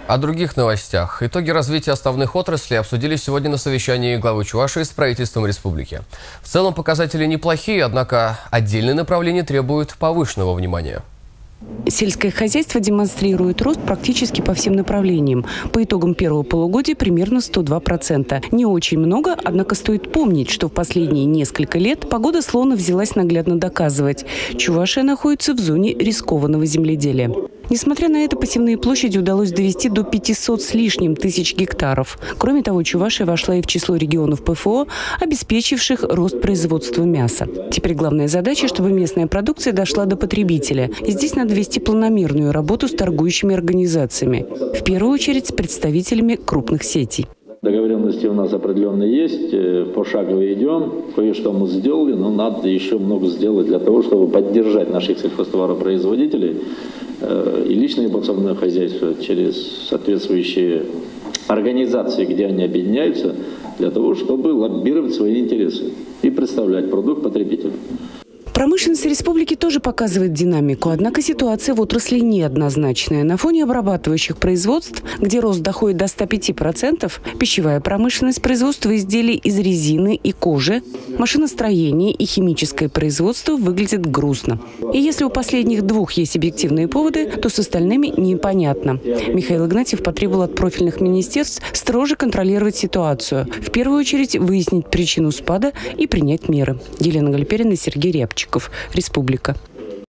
О других новостях. Итоги развития основных отраслей обсудили сегодня на совещании главы Чувашии с правительством республики. В целом показатели неплохие, однако отдельные направления требуют повышенного внимания. Сельское хозяйство демонстрирует рост практически по всем направлениям. По итогам первого полугодия примерно 102%. Не очень много, однако стоит помнить, что в последние несколько лет погода словно взялась наглядно доказывать. Чувашия находится в зоне рискованного земледелия. Несмотря на это, посевные площади удалось довести до 500 с лишним тысяч гектаров. Кроме того, Чувашия вошла и в число регионов ПФО, обеспечивших рост производства мяса. Теперь главная задача, чтобы местная продукция дошла до потребителя. И здесь надо вести планомерную работу с торгующими организациями. В первую очередь с представителями крупных сетей. Договоренности у нас определенные есть, пошагово идем, кое-что мы сделали, но надо еще много сделать для того, чтобы поддержать наших сельхозтоваропроизводителей и личное подсобное хозяйство через соответствующие организации, где они объединяются, для того, чтобы лоббировать свои интересы и представлять продукт потребителю. Промышленность республики тоже показывает динамику, однако ситуация в отрасли неоднозначная. На фоне обрабатывающих производств, где рост доходит до 105%, пищевая промышленность, производство изделий из резины и кожи, машиностроение и химическое производство выглядят грустно. И если у последних двух есть объективные поводы, то с остальными непонятно. Михаил Игнатьев потребовал от профильных министерств строже контролировать ситуацию. В первую очередь выяснить причину спада и принять меры. Елена Гальперина, Сергей Рябчиков. Республика.